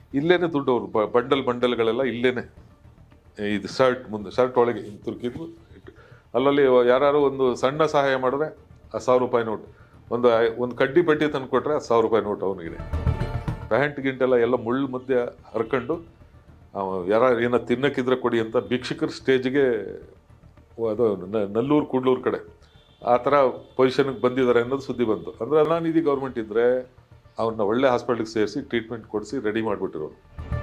ಇಲ್ಲೇನೆ ದುಡ್ಡು ಅವರು ಬಂಡಲ್ಗಳೆಲ್ಲ ಇಲ್ಲೇನೆ ಇದು ಶರ್ಟ್ ಮುಂದೆ ಶರ್ಟ್ ಒಳಗೆ ಹಿಂಗೆ ತುರ್ಕಿದ್ರು ಅಲ್ಲಲ್ಲಿ ಯಾರು ಒಂದು ಸಣ್ಣ ಸಹಾಯ ಮಾಡಿದ್ರೆ ಆ 1000 ರೂಪಾಯಿ ನೋಟ್ ಒಂದು ಕಡ್ಡಿ ಪೆಟ್ಟಿ ತಂದು ಕೊಟ್ಟರೆ 1000 ರೂಪಾಯಿ ನೋಟ್ ಅವನಿಗೆ ಪ್ಯಾಂಟ್ ಗಿಂಟೆಲ್ಲ ಎಲ್ಲ ಮುಳ್ಳು ಮಧ್ಯೆ ಹರ್ಕೊಂಡು ಏನೋ ತಿನ್ನಕ್ಕಿದ್ರೆ ಕೊಡಿ ಅಂತ ಭಿಕ್ಷುಕರ ಸ್ಟೇಜ್ಗೆ ಅದು ನಲ್ಲೂರು ಕೂಡ್ಲೂರು ಕಡೆ ಆ ಥರ ಪೊಸಿಷನ್ಗೆ ಬಂದಿದ್ದಾರೆ ಅನ್ನೋದು ಸುದ್ದಿ ಬಂತು. ಅಂದರೆ ಕರುಣಾನಿಧಿ ಗೌರ್ಮೆಂಟ್ ಇದ್ದರೆ ಅವ್ರನ್ನ ಒಳ್ಳೆ ಹಾಸ್ಪಿಟ್ಲಿಗೆ ಸೇರಿಸಿ ಟ್ರೀಟ್ಮೆಂಟ್ ಕೊಡಿಸಿ ರೆಡಿ ಮಾಡಿಬಿಟ್ಟಿರೋರು.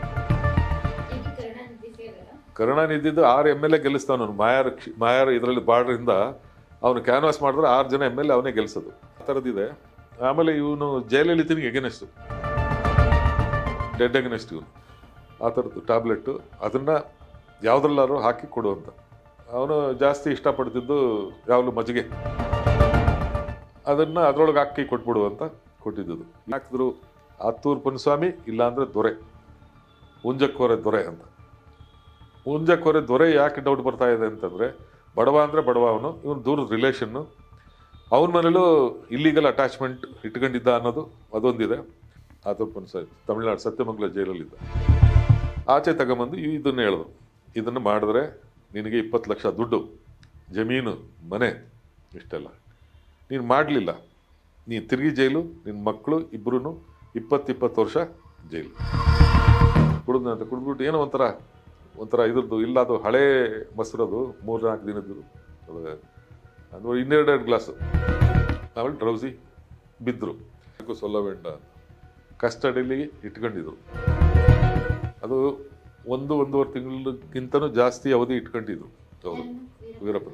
ಕರುಣಾನಿಧಿದ್ದು 6 MLA ಗೆಲ್ಲಿಸ್ತಾವನು ಮಾಯಾರ್ ಇದರಲ್ಲಿ ಬಾರ್ಡ್ರಿಂದ ಅವನು ಕ್ಯಾನ್ವಾಸ್ ಮಾಡಿದ್ರೆ 6 ಜನ MLA ಅವನೇ ಗೆಲ್ಲಿಸೋದು ಆ ಥರದ್ದಿದೆ. ಆಮೇಲೆ ಇವನು ಜಯಲಲಿತನಿಗೆ ಎಗನೆಸ್ಟು ಡೆಡ್ ಎಗನೆಸ್ಟ್ ಇವನು ಆ ಥರದ್ದು ಟ್ಯಾಬ್ಲೆಟ್ಟು ಅದನ್ನು ಯಾವುದ್ರಲ್ಲಾರು ಹಾಕಿ ಕೊಡುವಂತ. ಅವನು ಜಾಸ್ತಿ ಇಷ್ಟಪಡ್ತಿದ್ದು ಯಾವಾಗಲೂ ಮಜ್ಜಿಗೆ ಅದನ್ನು ಅದರೊಳಗೆ ಹಾಕಿ ಕೊಟ್ಬಿಡುವಂತ ಕೊಟ್ಟಿದ್ದು. ಹಾಕಿದ್ರು ಆತ್ತೂರು ಪುನಸ್ವಾಮಿ ಇಲ್ಲಾಂದರೆ ದೊರೆ ಹುಂಜಕ್ಕೋರೆ ದೊರೆ ಅಂತ. ಹುಂಜಕ್ಕೋರೆ ದೊರೆ ಯಾಕೆ ಡೌಟ್ ಬರ್ತಾ ಇದೆ ಅಂತಂದರೆ ಬಡವ ಅಂದರೆ ಬಡವ ಅವನು, ಇವನು ದೂರದ ರಿಲೇಷನ್ನು, ಅವನ ಮನೇಲೂ ಇಲ್ಲಿಗಲ್ ಅಟ್ಯಾಚ್ಮೆಂಟ್ ಇಟ್ಕೊಂಡಿದ್ದ ಅನ್ನೋದು ಅದೊಂದಿದೆ. ಆತ್ತೂರು ಪುನಸ್ವಾಮಿ ತಮಿಳ್ನಾಡು ಸತ್ಯಮಂಗಲ ಜೈಲಲ್ಲಿದ್ದ. ಆಚೆ ತಗೊಂಬಂದು ಇದನ್ನು ಹೇಳಿದ್ರು, ಇದನ್ನು ಮಾಡಿದ್ರೆ ನಿನಗೆ 20 ಲಕ್ಷ ದುಡ್ಡು, ಜಮೀನು, ಮನೆ ಇಷ್ಟೆಲ್ಲ. ನೀನು ಮಾಡಲಿಲ್ಲ, ನೀನು ತಿರುಗಿ ಜೈಲು, ನಿನ್ನ ಮಕ್ಕಳು ಇಬ್ಬರೂ 20 ವರ್ಷ ಜೈಲು. ಕುಡಿದ್ನಂತ ಕುಡಿದ್ಬಿಟ್ಟು ಏನೋ ಒಂಥರ ಇದ್ರದ್ದು ಇಲ್ಲ, ಅದು ಹಳೇ ಮೊಸರದು 3-4 ದಿನದ್ದು ಅದು 2 ಗ್ಲಾಸು. ಆಮೇಲೆ ಡ್ರೌಸಿ ಬಿದ್ದರು. ಸೊಲ್ಲವೆಂಡ ಕಸ್ಟಡಿಲಿ ಇಟ್ಕೊಂಡಿದ್ರು. ಅದು 1-1.5 ತಿಂಗಳಿಗಿಂತನೂ ಜಾಸ್ತಿ ಅವಧಿ ಇಟ್ಕೊಂಡಿದ್ರು ಅವರು ವೀರಪ್ಪನ.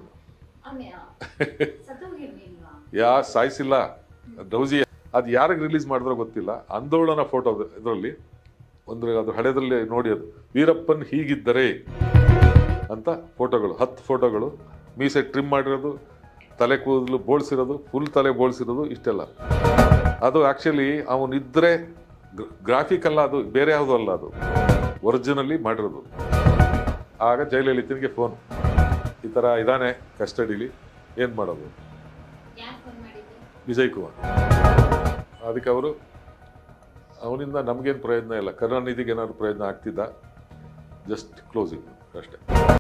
ಸಾಯಿಸಿಲ್ಲ ಡ್ರೌಸಿ. ಅದು ಯಾರಿಗೆ ರಿಲೀಸ್ ಮಾಡಿದ್ರೋ ಗೊತ್ತಿಲ್ಲ. ಆಂದೋಲನ ಫೋಟೋ ಇದರಲ್ಲಿ ಅದು ಹಳೆದ್ರಲ್ಲಿ ನೋಡಿ, ಅದು ವೀರಪ್ಪನ್ ಹೀಗಿದ್ದರೆ ಅಂತ ಫೋಟೋಗಳು 10 ಫೋಟೋಗಳು, ಮೀಸೆ ಟ್ರಿಮ್ ಮಾಡಿರೋದು, ತಲೆ ಕೂದಲು ಬೋಳ್ಸಿರೋದು, ಫುಲ್ ತಲೆ ಬೋಳ್ಸಿರೋದು, ಇಷ್ಟೆಲ್ಲ. ಅದು ಆ್ಯಕ್ಚುಲಿ ಅವನಿದ್ರೆ ಗ್ರಾಫಿಕ್ ಅಲ್ಲ, ಅದು ಬೇರೆ ಯಾವುದೂ ಅಲ್ಲ, ಅದು ಒರಿಜಿನಲಿ ಮಾಡಿರೋದು. ಆಗ ಜಯಲಲಿತನಿಗೆ ಫೋನ್, ಈ ಥರ ಇದ್ದಾನೆ ಕಸ್ಟಡಿಲಿ, ಏನು ಮಾಡೋದು? ವಿಜಯ್ ಕುಮಾರ್. ಅದಕ್ಕೆ ಅವರು ಅವನಿಂದ ನಮಗೇನು ಪ್ರಯೋಜನ ಇಲ್ಲ, ಕರುಣಾನಿಧಿಗೆ ಏನಾದ್ರು ಪ್ರಯೋಜನ ಆಗ್ತಿದ್ದ, ಜಸ್ಟ್ ಕ್ಲೋಸಿಂಗ್ ಅಷ್ಟೇ.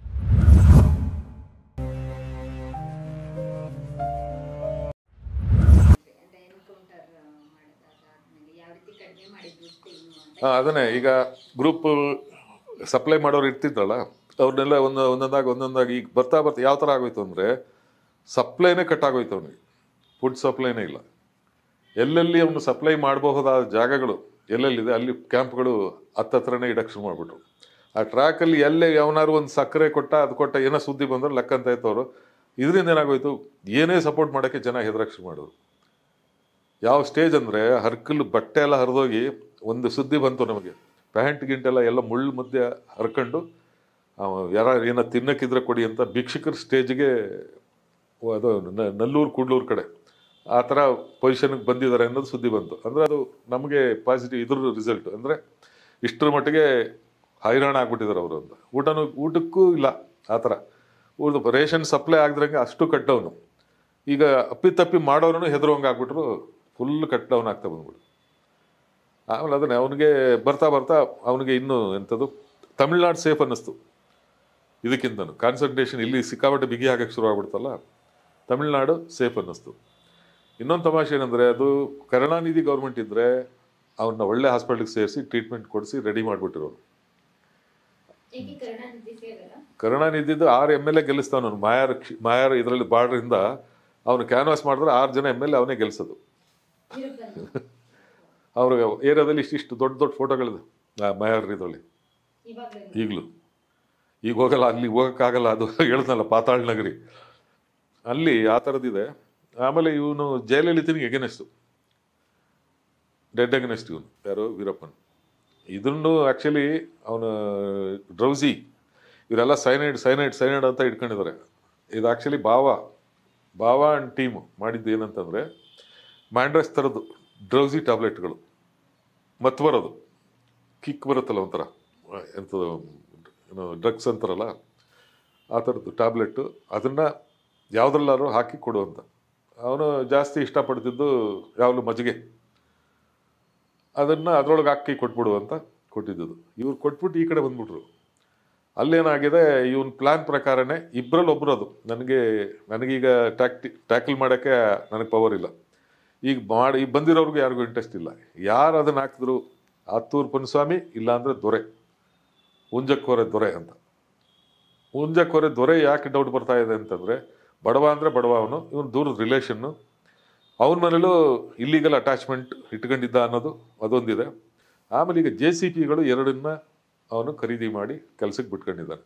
ಅದನ್ನೇ ಈಗ ಗ್ರೂಪ್ ಸಪ್ಲೈ ಮಾಡೋರು ಇರ್ತಿದ್ರಲ್ಲ, ಅವ್ರನ್ನೆಲ್ಲ ಒಂದೊಂದಾಗಿ ಈಗ ಬರ್ತಾ ಯಾವ ಥರ ಆಗೋಯ್ತು ಅಂದರೆ ಸಪ್ಲೈನೇ ಕಟ್ ಆಗೋಯ್ತು. ಅವನಿಗೆ ಫುಡ್ ಸಪ್ಲೈನೇ ಇಲ್ಲ. ಎಲ್ಲೆಲ್ಲಿ ಅವನು ಸಪ್ಲೈ ಮಾಡಬಹುದಾದ ಜಾಗಗಳು ಎಲ್ಲೆಲ್ಲಿದೆ ಅಲ್ಲಿ ಕ್ಯಾಂಪ್ಗಳು ಹತ್ತತ್ರನೇ ಇಡಕ್ಕೆ ಶುರು ಮಾಡಿಬಿಟ್ರು. ಆ ಟ್ರ್ಯಾಕಲ್ಲಿ ಎಲ್ಲೇ ಯಾವನಾರು ಒಂದು ಸಕ್ಕರೆ ಕೊಟ್ಟ ಏನೋ ಸುದ್ದಿ ಬಂದ್ರೆ ಲೆಕ್ಕ ಅಂತ ಇತ್ತವರು. ಇದರಿಂದ ಏನಾಗೋಯ್ತು, ಏನೇ ಸಪೋರ್ಟ್ ಮಾಡೋಕ್ಕೆ ಜನ ಹೆದರಕ್ಕೆ ಶುರು ಮಾಡಿದ್ರು. ಯಾವ ಸ್ಟೇಜ್ ಅಂದರೆ ಹರ್ಕಲ್ ಬಟ್ಟೆ ಎಲ್ಲ ಹರಿದೋಗಿ ಒಂದು ಸುದ್ದಿ ಬಂತು ನಮಗೆ, ಪ್ಯಾಂಟ್ ಗಿಂಟೆಲ್ಲ ಎಲ್ಲ ಮುಳ್ಳು ಮಧ್ಯೆ ಹರ್ಕೊಂಡು ಏನೋ ತಿನ್ನಕ್ಕಿದ್ರೆ ಕೊಡಿ ಅಂತ ಭಿಕ್ಷುಕರ ಸ್ಟೇಜ್ಗೆ ಅದು ನಲ್ಲೂರು ಕೂಡ್ಲೂರು ಕಡೆ ಆ ಥರ ಪೊಸಿಷನ್ಗೆ ಬಂದಿದ್ದಾರೆ ಅನ್ನೋದು ಸುದ್ದಿ ಬಂತು. ಅಂದರೆ ಅದು ನಮಗೆ ಪಾಸಿಟಿವ್ ಇದ್ರ ರಿಸಲ್ಟ್. ಅಂದರೆ ಇಷ್ಟರ ಮಟ್ಟಿಗೆ ಹೈರಾಣ ಆಗ್ಬಿಟ್ಟಿದ್ದಾರೆ ಅವರು ಅಂತ. ಊಟಕ್ಕೂ ಇಲ್ಲ ಆ ಥರ. ರೇಷನ್ ಸಪ್ಲೈ ಆಗಿದ್ರಂಗೆ ಅಷ್ಟು ಕಟ್ ಡೌನು. ಈಗ ಅಪ್ಪಿತಪ್ಪಿ ಮಾಡೋರು ಹೆದರುವಂಗೆ ಆಗ್ಬಿಟ್ರು, ಫುಲ್ ಕಟ್ ಡೌನ್ ಆಗ್ತಾ ಬಂದ್ಬಿಟ್ಟು. ಆಮೇಲೆ ಅದನ್ನೇ ಅವನಿಗೆ ಬರ್ತಾ ಅವನಿಗೆ ಇನ್ನೂ ಎಂಥದ್ದು ತಮಿಳ್ನಾಡು ಸೇಫ್ ಅನ್ನಿಸ್ತು. ಇದಕ್ಕಿಂತನೂ ಕಾನ್ಸಂಟ್ರೇಷನ್ ಇಲ್ಲಿ ಸಿಕ್ಕಾಪಟ್ಟೆ ಬಿಗಿ ಆಗಕ್ಕೆ ಶುರು ಆಗ್ಬಿಡ್ತಲ್ಲ, ತಮಿಳ್ನಾಡು ಸೇಫ್ ಅನ್ನಿಸ್ತು. ಇನ್ನೊಂದು ತಮಾಷೆ ಏನಂದರೆ, ಅದು ಕರುಣಾನಿಧಿ ಗೌರ್ಮೆಂಟ್ ಇದ್ದರೆ ಅವನ್ನ ಒಳ್ಳೆ ಹಾಸ್ಪಿಟ್ಲಿಗೆ ಸೇರಿಸಿ ಟ್ರೀಟ್ಮೆಂಟ್ ಕೊಡಿಸಿ ರೆಡಿ ಮಾಡಿಬಿಟ್ಟಿರೋರು. ಕರುಣಾನಿಧಿದ್ದು 6 MLA ಗೆಲ್ಲಿಸ್ತಾವನು ಮಾಯಾರ್ ಇದರಲ್ಲಿ ಬಾರ್ಡ್ರಿಂದ ಅವನು ಕ್ಯಾನ್ವಾಸ್ ಮಾಡಿದ್ರೆ 6 ಜನ MLA ಅವನೇ ಗೆಲ್ಲಿಸೋದು. ಅವ್ರ ಏರಿಯಾದಲ್ಲಿ ಇಷ್ಟಿಷ್ಟು ದೊಡ್ಡ ಫೋಟೋಗಳಿದೆ ಮಾಯಾರ್ ಇದರಲ್ಲಿ ಈಗಲೂ. ಈಗ ಹೋಗಲ್ಲ, ಅಲ್ಲಿ ಹೋಗೋಕ್ಕಾಗಲ್ಲ, ಅದು ಹೇಳ್ದಲ್ಲ ಪಾತಾಳ್ ನಗರಿ, ಅಲ್ಲಿ ಆ ಥರದ್ದಿದೆ. ಆಮೇಲೆ ಇವನು ಜಯಲಲಿತನಿಗೆ ಎಗನೆಸ್ಟು ಡೆಡ್ ಎಗನೆಸ್ಟ್ ಇವನು ಯಾರು ವೀರಪ್ಪನ್. ಇದನ್ನು ಆ್ಯಕ್ಚುಲಿ ಅವನು ಡ್ರೌಸಿ ಇವರೆಲ್ಲ ಸೈನೈಡ್ ಅಂತ ಇಟ್ಕೊಂಡಿದ್ದಾರೆ. ಇದು ಆ್ಯಕ್ಚುಲಿ ಬಾವ ಆ್ಯಂಡ್ ಟೀಮು ಮಾಡಿದ್ದು ಏನಂತಂದರೆ ಮ್ಯಾಂಡ್ರಸ್ ಥರದ್ದು ಡ್ರೌಸಿ ಟ್ಯಾಬ್ಲೆಟ್ಗಳು, ಮತ್ತು ಬರೋದು ಕಿಕ್ ಬರುತ್ತಲ್ಲ ಒಂಥರ ಎಂಥದ್ದು ಏನು ಡ್ರಗ್ಸ್ ಅಂತಾರಲ್ಲ ಆ ಥರದ್ದು ಟ್ಯಾಬ್ಲೆಟ್ಟು, ಅದನ್ನು ಯಾವುದ್ರಲ್ಲಾರು ಹಾಕಿ ಕೊಡುವಂತ. ಅವನು ಜಾಸ್ತಿ ಇಷ್ಟಪಡ್ತಿದ್ದು ಯಾವಾಗಲೂ ಮಜ್ಜಿಗೆ, ಅದನ್ನು ಅದರೊಳಗೆ ಹಾಕಿ ಕೊಟ್ಬಿಡುವಂತ ಕೊಟ್ಟಿದ್ದು. ಇವ್ರು ಕೊಟ್ಬಿಟ್ಟು ಈ ಕಡೆ ಬಂದ್ಬಿಟ್ರು. ಅಲ್ಲೇನಾಗಿದೆ, ಇವನ್ ಪ್ಲಾನ್ ಪ್ರಕಾರನೇ ಇಬ್ಬರಲ್ಲಿ ಒಬ್ರು ಅದು ನನಗೀಗ ಟ್ಯಾಕಲ್ ಮಾಡೋಕ್ಕೆ ನನಗೆ ಪವರ್ ಇಲ್ಲ. ಈಗ ಬಂದಿರೋರ್ಗು ಯಾರಿಗೂ ಇಂಟ್ರೆಸ್ಟ್ ಇಲ್ಲ. ಯಾರು ಅದನ್ನ ಹಾಕಿದ್ರು, ಆತ್ತೂರು ಪುನ್ಸ್ವಾಮಿ ಇಲ್ಲಾಂದ್ರೆ ದೊರೆ, ಉಂಜಕ್ಕೋರೆ ದೊರೆ ಅಂತ. ಉಂಜಕ್ಕೋರೆ ದೊರೆ ಯಾಕೆ ಡೌಟ್ ಬರ್ತಾ ಇದೆ ಅಂತಂದ್ರೆ, ಬಡವ ಅಂದ್ರೆ ಬಡವ, ಇವನು ದೂರದ ರಿಲೇಷನ್ನು, ಅವನ ಮನೇಲೂ ಇಲ್ಲಿಗಲ್ ಅಟ್ಯಾಚ್ಮೆಂಟ್ ಇಟ್ಕೊಂಡಿದ್ದ ಅನ್ನೋದು ಅದೊಂದಿದೆ. ಆಮೇಲೆ ಈಗ JCPಗಳು ಎರಡನ್ನ ಅವನು ಖರೀದಿ ಮಾಡಿ ಕೆಲಸಕ್ಕೆ ಬಿಟ್ಕೊಂಡಿದ್ದಾನೆ.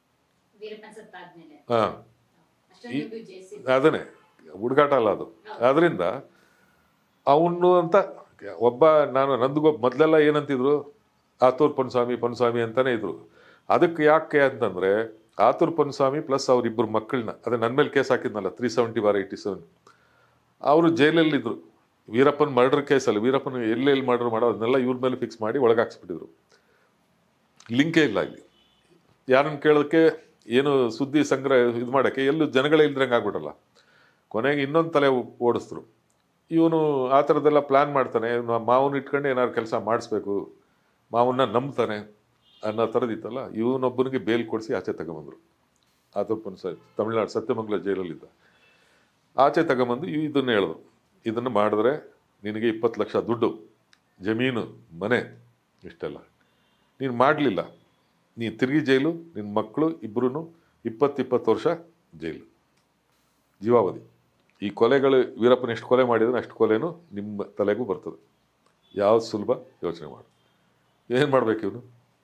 ಅದನ್ನೇ ಹುಡುಗಾಟ ಅಲ್ಲ ಅದು. ಆದ್ರಿಂದ ಅವನು ಅಂತ ನಂದು ಮೊದಲೆಲ್ಲ ಏನಂತಿದ್ರು, ಆತೂರು ಪೊನ್ಸ್ವಾಮಿ ಅಂತಾನೆ ಇದ್ರು. ಅದಕ್ಕೆ ಯಾಕೆ ಅಂತಂದ್ರೆ, ಆತೂರು ಪೊನ್ಸ್ವಾಮಿ ಪ್ಲಸ್ ಅವ್ರಿಬ್ಬರು ಮಕ್ಕಳನ್ನ, ಅದೇ ನನ್ನ ಮೇಲೆ ಕೇಸ್ ಹಾಕಿದ್ನಲ್ಲ 370/87, ಅವರು ಜೈಲಲ್ಲಿದ್ದರು. ವೀರಪ್ಪನ್ ಮರ್ಡರ್ ಕೇಸಲ್ಲಿ ವೀರಪ್ಪನ್ ಎಲ್ಲೆಲ್ಲಿ ಮರ್ಡರ್ ಮಾಡೋ ಅದನ್ನೆಲ್ಲ ಇವ್ರ ಮೇಲೆ ಫಿಕ್ಸ್ ಮಾಡಿ ಒಳಗಾಕ್ಸ್ಬಿಟ್ಟಿದ್ರು. ಲಿಂಕೇ ಇಲ್ಲ ಇಲ್ಲಿ. ಯಾರನ್ನು ಕೇಳೋಕ್ಕೆ ಏನು ಸುದ್ದಿ ಸಂಗ್ರಹ ಇದು ಮಾಡೋಕ್ಕೆ ಎಲ್ಲೂ ಜನಗಳೇ ಇಲ್ದ್ರಂಗೆ ಆಗ್ಬಿಡಲ್ಲ. ಕೊನೆಗೆ ಇನ್ನೊಂದು ತಲೆ ಓಡಿಸಿದ್ರು. ಇವನು ಆ ಥರದ್ದೆಲ್ಲ ಪ್ಲ್ಯಾನ್ ಮಾಡ್ತಾನೆ, ಮಾವನ್ನ ಇಟ್ಕೊಂಡು ಏನಾದ್ರು ಕೆಲಸ ಮಾಡಿಸ್ಬೇಕು, ಮಾವನ್ನ ನಂಬ್ತಾನೆ ಅನ್ನೋ ಥರದಿತ್ತಲ್ಲ. ಇವನೊಬ್ಬನಿಗೆ ಬೇಲ್ ಕೊಡಿಸಿ ಆಚೆ ತಗೊಂಬಂದರು. ಆತೂರು ಪೊನ್ಸ್ವಾಮಿ ತಮಿಳ್ನಾಡು ಸತ್ಯಮಂಗಲ ಜೈಲಲ್ಲಿದ್ದ. ಆಚೆ ತಗೊಂಬಂದು ಇದನ್ನು ಹೇಳಿದ್ರು, ಇದನ್ನು ಮಾಡಿದ್ರೆ ನಿನಗೆ 20 ಲಕ್ಷ ದುಡ್ಡು, ಜಮೀನು, ಮನೆ, ಇಷ್ಟೆಲ್ಲ. ನೀನು ಮಾಡಲಿಲ್ಲ, ನೀನು ತಿರುಗಿ ಜೈಲು, ನಿನ್ನ ಮಕ್ಕಳು ಇಬ್ಬರೂ 20 ವರ್ಷ ಜೈಲು, ಜೀವಾವಧಿ. ಈ ಕೊಲೆಗಳು ವೀರಪ್ಪನ ಎಷ್ಟು ಕೊಲೆ ಮಾಡಿದ್ರೆ ಅಷ್ಟು ಕೊಲೆನೂ ನಿಮ್ಮ ತಲೆಗೂ ಬರ್ತದೆ. ಯಾವ್ದು ಸುಲಭ ಯೋಚನೆ ಮಾಡು. ಏನು ಮಾಡ್ಬೇಕು ಇವನು?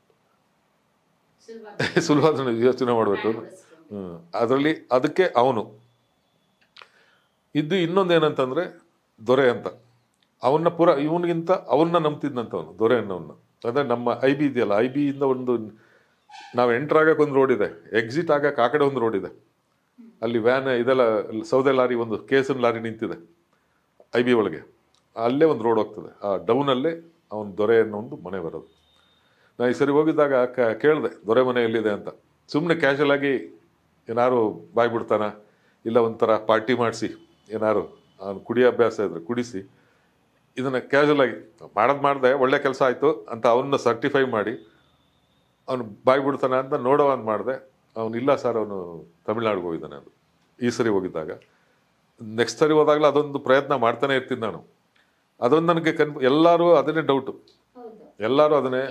ಸುಲಭ ಯೋಚನೆ ಮಾಡಬೇಕು. ಅದರಲ್ಲಿ ಅದಕ್ಕೆ ಅವನು ಇದ್ದು. ಇನ್ನೊಂದೇನಂತಂದ್ರೆ ದೊರೆ ಅಂತ, ಅವನ್ನ ಇವನಿಗಿಂತ ಅವನ್ನ ನಂಬ್ತಿದ್ನಂತ ಅವನು, ದೊರೆ ಅನ್ನೋನ್ನ. ಅಂದರೆ ನಮ್ಮ IB ಇದೆಯಲ್ಲ, IBಯಿಂದ ನಾವು ಎಂಟರ್ ಆಗಕ್ಕೆ ಒಂದು ರೋಡ್ ಇದೆ, ಎಕ್ಸಿಟ್ ಆಗಕ್ಕೆ ಆ ಕಡೆ ಒಂದು ರೋಡ್ ಇದೆ. ಅಲ್ಲಿ ವ್ಯಾನ್ ಇದೆಲ್ಲ ಸೌದೆ ಲಾರಿ, ಒಂದು ಕೇಸನ್ ಲಾರಿ ನಿಂತಿದೆ IB ಒಳಗೆ, ಅಲ್ಲೇ ಒಂದು ರೋಡ್ ಹೋಗ್ತದೆ. ಆ ಡೌನಲ್ಲೇ ಅವನು ದೊರೆ ಅನ್ನೋ ಒಂದು ಮನೆ ಬರೋದು. ನಾನು ಈ ಸರಿ ಹೋಗಿದ್ದಾಗ ಕೇಳಿದೆ ದೊರೆ ಮನೆ ಎಲ್ಲಿದೆ ಅಂತ. ಸುಮ್ಮನೆ ಕ್ಯಾಶುವಲ್ ಆಗಿ ಏನಾರು ಬಾಯ್ ಬಿಡ್ತಾನ, ಇಲ್ಲ ಒಂಥರ ಪಾರ್ಟಿ ಮಾಡಿಸಿ, ಏನಾರು ಅವ್ನು ಕುಡಿಯೋ ಅಭ್ಯಾಸ ಇದ್ರೆ ಕುಡಿಸಿ, ಇದನ್ನು ಕ್ಯಾಶುವಲ್ ಆಗಿ ಮಾಡಿದೆ, ಒಳ್ಳೆ ಕೆಲಸ ಆಯಿತು ಅಂತ ಅವನ್ನ ಸರ್ಟಿಫೈ ಮಾಡಿ ಅವನು ಬಾಯ್ ಬಿಡ್ತಾನೆ ಅಂತ ನೋಡೋ ಅಂತ ಮಾಡಿದೆ. ಅವನು ಇಲ್ಲ ಸರ್, ಅವನು ತಮಿಳ್ನಾಡಿಗೆ ಹೋಗಿದ್ದಾನೆ. ಅದು ಈ ಸರಿ ಹೋಗಿದ್ದಾಗ. ನೆಕ್ಸ್ಟ್ ಸರಿ ಹೋದಾಗಲೂ ಅದೊಂದು ಪ್ರಯತ್ನ ಮಾಡ್ತಾನೆ ಇರ್ತೀನಿ ನಾನು. ಅದೊಂದು ನನಗೆ ಎಲ್ಲರೂ ಅದನ್ನೇ ಡೌಟು, ಎಲ್ಲರೂ ಅದನ್ನೇ.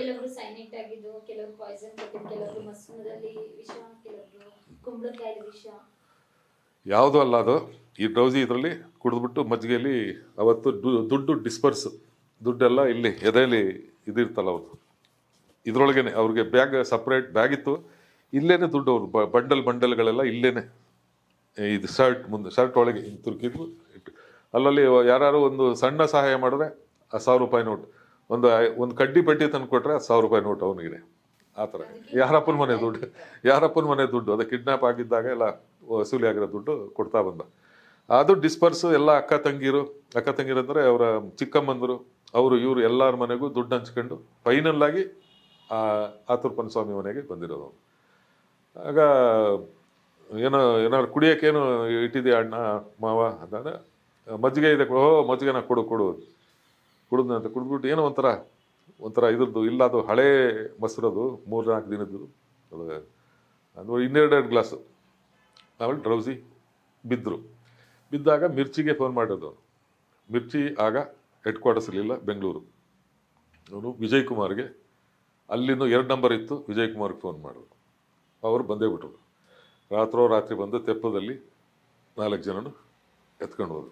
ಯಾವುದೂ ಅಲ್ಲ ಅದು. ಈ ಡ್ರೌಸಿ ಇದರಲ್ಲಿ ಕುಡಿದ್ಬಿಟ್ಟು ಮಜ್ಜಿಗೆಯಲ್ಲಿ ಅವತ್ತು ದುಡ್ಡು ಡಿಸ್ಪರ್ಸ್, ದುಡ್ಡೆಲ್ಲ ಇಲ್ಲಿ ಎದೆಯಲ್ಲಿ ಇದಿರ್ತಲ್ಲ ಅವ್ರದ್ದು, ಇದ್ರೊಳಗೇನೆ ಅವ್ರಿಗೆ ಬ್ಯಾಗ್, ಸಪ್ರೇಟ್ ಬ್ಯಾಗ್ ಇತ್ತು, ಇಲ್ಲೇನೆ ದುಡ್ಡು ಅವ್ರು ಬಂಡಲ್ಗಳೆಲ್ಲ ಇಲ್ಲೇನೆ. ಇದು ಶರ್ಟ್ ಒಳಗೆ ತುರ್ಕಿದ್ದು ಇಟ್ಟು, ಅಲ್ಲಲ್ಲಿ ಯಾರು ಒಂದು ಸಣ್ಣ ಸಹಾಯ ಮಾಡಿದ್ರೆ ಆ 1000 ರೂಪಾಯಿ ನೋಟ್, ಒಂದು ಕಡ್ಡಿ ಪೆಟ್ಟಿ ತಂದು ಕೊಟ್ರೆ 1000 ರೂಪಾಯಿ ನೋಟ್ ಅವನಿಗೆ. ಆ ಥರ ಯಾರಪ್ಪನ ಮನೆ ದುಡ್ಡು ಅದು ಕಿಡ್ನಾಪ್ ಆಗಿದ್ದಾಗ ಎಲ್ಲ ವಸೂಲಿ ಆಗಿರೋ ದುಡ್ಡು ಕೊಡ್ತಾ ಬಂದ. ಅದು ಡಿಸ್ಪರ್ಸ್ ಎಲ್ಲ ಅಕ್ಕ ತಂಗಿರು ಅಂದರೆ ಅವರ ಚಿಕ್ಕಮ್ಮಂದರು, ಇವರು ಎಲ್ಲರ ಮನೆಗೂ ದುಡ್ಡು ಹಂಚ್ಕೊಂಡು ಫೈನಲ್ ಆಗಿ ಆತೂರು ಪೊನ್ಸ್ವಾಮಿ ಮನೆಗೆ ಬಂದಿರೋದು. ಆಗ ಏನಾದ್ರು ಕುಡಿಯೋಕ್ಕೇನು ಇಟ್ಟಿದೆಯಾ ಅಣ್ಣ ಮಾವ ಅಂತಂದರೆ, ಮಜ್ಜಿಗೆ ಇದೆ, ಮಜ್ಜಿಗೆನ ಕುಡಿದ್ನಂತ. ಕುಡಿದ್ಬಿಟ್ಟು ಏನೋ ಒಂಥರ ಇದ್ರದ್ದು ಇಲ್ಲ, ಅದು ಹಳೇ ಮೊಸರದು 3-4 ದಿನದ್ದು, ಅದು 12 ಗ್ಲಾಸು. ಆಮೇಲೆ ಡ್ರೌಸಿ ಬಿದ್ದಾಗ ಮಿರ್ಚಿಗೆ ಫೋನ್ ಮಾಡೋದು. ಮಿರ್ಚಿ ಆಗ ಹೆಡ್ ಕ್ವಾರ್ಟರ್ಸ್ ಇರಲಿಲ್ಲ, ಬೆಂಗಳೂರು. ಅವನು ವಿಜಯ್ ಕುಮಾರ್ಗೆ, ಅಲ್ಲಿಂದ 2 ನಂಬರ್ ಇತ್ತು, ವಿಜಯ್ ಕುಮಾರ್ಗೆ ಫೋನ್ ಮಾಡೋದು. ಅವರು ಬಂದೇ ಬಿಟ್ರು. ರಾತ್ರಿ ಬಂದು ತೆಪ್ಪದಲ್ಲಿ 4 ಜನನು ಎತ್ಕೊಂಡು ಹೋದ್ರು.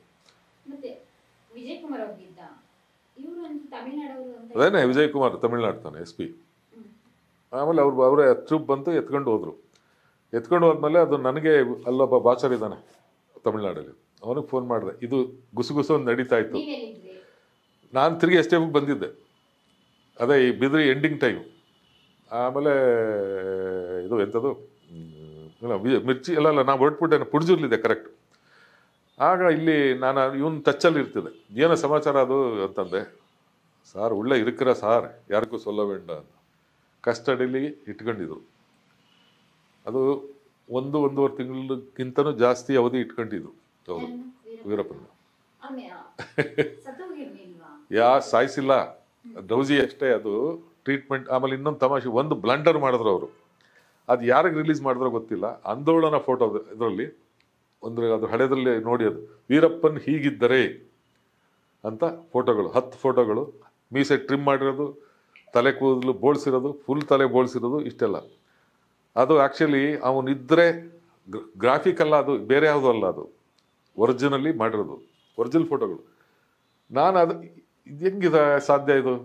ಅದೇನೆ ವಿಜಯ್ ಕುಮಾರ್ ತಮಿಳ್ನಾಡು ತಾನೆ SP. ಆಮೇಲೆ ಅವರೇ ಟ್ರೂಪ್ ಬಂತು, ಎತ್ಕೊಂಡು ಹೋದ್ರು. ಎತ್ಕೊಂಡು ಹೋದ್ಮೇಲೆ ಅದು ನನಗೆ ಅಲ್ಲೊಬ್ಬ ಬಾಚರ್ ಇದ್ದಾನೆ ತಮಿಳ್ನಾಡಲ್ಲಿ, ಅವನಿಗೆ ಫೋನ್ ಮಾಡಿದೆ. ಇದು ಗುಸುಗುಸು ಒಂದು ನಡೀತಾ ಇತ್ತು. ನಾನು ತಿರುಗಿ ಎಸ್ಟೇಟ್ಗೆ ಬಂದಿದ್ದೆ, ಅದೇ ಈ ಬಿದ್ರಿ ಎಂಡಿಂಗ್ ಟೈಮ್. ಆಮೇಲೆ ಇದು ಎಂಥದ್ದು ಮಿರ್ಚಿ ಎಲ್ಲ ನಾನು ಹೊರಟ್ಬಿಟ್ಟೆ, ಪುಡ್ಜೂರ್ಲಿದೆ ಕರೆಕ್ಟ್. ಆಗ ಇಲ್ಲಿ ನಾನು ಇವನು ಟಚ್ಚಲ್ಲಿ ಇರ್ತಿದೆ. ಏನೋ ಸಮಾಚಾರ ಅದು ಅಂತಂದೆ. ಸಾರ್ ಒಳ್ಳೆ ಇರುಕ್ಕಿರ ಸಾರ್, ಯಾರಿಗೂ ಸೊಲ್ಲಬೇಡ ಅಂತ ಕಸ್ಟಡಿಲಿ ಇಟ್ಕೊಂಡಿದ್ರು. ಅದು 1-1.5 ತಿಂಗಳಿಗಿಂತನೂ ಜಾಸ್ತಿ ಅವಧಿ ಇಟ್ಕೊಂಡಿದ್ರು ಅವರು ವೀರಪ್ಪನ. ಸಾಯಿಸಿಲ್ಲ, ಡ್ರೌಸಿ ಅಷ್ಟೇ. ಅದು ಟ್ರೀಟ್ಮೆಂಟ್. ಆಮೇಲೆ ಇನ್ನೊಂದು ತಮಾಷೆ, ಒಂದು ಬ್ಲಂಡರ್ ಮಾಡಿದ್ರು ಅವರು, ಅದು ಯಾರಿಗೆ ರಿಲೀಸ್ ಮಾಡಿದ್ರೋ ಗೊತ್ತಿಲ್ಲ. ಆಂದೋಲನ ಫೋಟೋ ಇದರಲ್ಲಿ ಒಂದು ಅದು ಹಳೆದಲ್ಲಿ ನೋಡಿ, ಅದು ವೀರಪ್ಪನ್ ಹೀಗಿದ್ದರೆ ಅಂತ ಫೋಟೋಗಳು, 10 ಫೋಟೋಗಳು, ಮೀಸೆ ಟ್ರಿಮ್ ಮಾಡಿರೋದು, ತಲೆ ಕೂದಲು ಬೋಳ್ಸಿರೋದು, ಫುಲ್ ತಲೆ ಬೋಳ್ಸಿರೋದು, ಇಷ್ಟೆಲ್ಲ. ಅದು ಆ್ಯಕ್ಚುಲಿ ಅವನಿದ್ದರೆ ಗ್ರಾಫಿಕ್ ಅಲ್ಲ, ಅದು ಬೇರೆ ಯಾವುದೂ ಅಲ್ಲ, ಅದು ಒರಿಜಿನಲಿ ಮಾಡಿರೋದು, ಒರಿಜಿನಲ್ ಫೋಟೋಗಳು. ನಾನು ಅದು ಇದು ಹೆಂಗಿದೆ ಸಾಧ್ಯ ಇದು?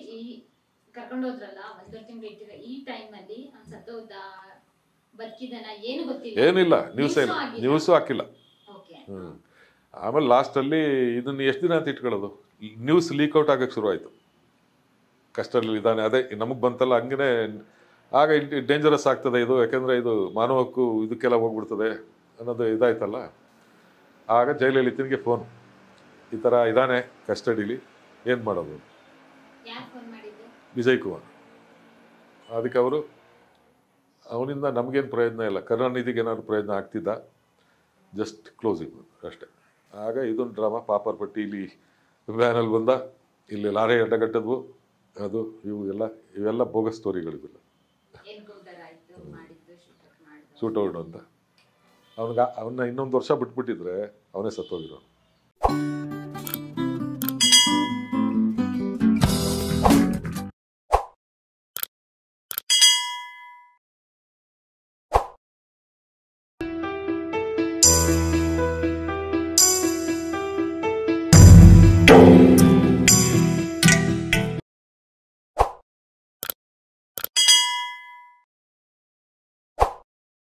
ಏನಿಲ್ಲ, ನ್ಯೂಸು ಹಾಕಿಲ್ಲ. ಆಮೇಲೆ ಲಾಸ್ಟಲ್ಲಿ ಇದನ್ನು ಎಷ್ಟು ದಿನ ಅಂತ ಇಟ್ಕೊಳ್ಳೋದು, ನ್ಯೂಸ್ ಲೀಕ್ಔಟ್ ಆಗಕ್ಕೆ ಶುರು ಆಯಿತು. ಕಷ್ಟದಲ್ಲಿ ಇದ್ದಾನೆ, ಅದೇ ನಮಗೆ ಬಂತಲ್ಲ, ಹಂಗೇ ಆಗ ಡೇಂಜರಸ್ ಆಗ್ತದೆ ಇದು, ಯಾಕೆಂದರೆ ಇದು ಮಾನವ ಹಕ್ಕು ಇದಕ್ಕೆಲ್ಲ ಹೋಗ್ಬಿಡ್ತದೆ ಅನ್ನೋದು ಇದಾಯ್ತಲ್ಲ. ಆಗ ಜಯಲಲಿತನಿಗೆ ಫೋನ್, ಈ ಥರ ಇದ್ದಾನೆ ಕಸ್ಟಡಿಲಿ, ಏನು ಮಾಡೋದು? ವಿಜಯ್ ಕುಮಾರ್. ಅದಕ್ಕೆ ಅವರು, ಅವನಿಂದ ನಮಗೇನು ಪ್ರಯೋಜನ ಇಲ್ಲ, ಕರುಣಾನಿಧಿಗೆ ಏನಾದ್ರು ಪ್ರಯೋಜನ ಆಗ್ತಿದ್ದ, ಜಸ್ಟ್ ಕ್ಲೋಸಿಂಗ್ ಅಷ್ಟೇ. ಆಗ ಇದೊಂದು ಡ್ರಾಮಾ, ಪಾಪರ್ ಪಟ್ಟಿ ಇಲ್ಲಿ ವ್ಯಾನಲ್ಲಿ ಬಂದ, ಇಲ್ಲಿ ಲಾರಿ ಅಡ್ಡಗಟ್ಟದ್ವು, ಅದು ಇವೆಲ್ಲ ಬೋಗಸ್ ಸ್ಟೋರಿಗಳಿದಿಲ್ಲ. ಶೂಟೌಟ್ ಅಂತ ಅವನ್ನ ಇನ್ನೊಂದು ವರ್ಷ ಬಿಟ್ಬಿಟ್ಟಿದ್ರೆ ಅವನೇ ಸತ್ತೋಗಿರೋನು.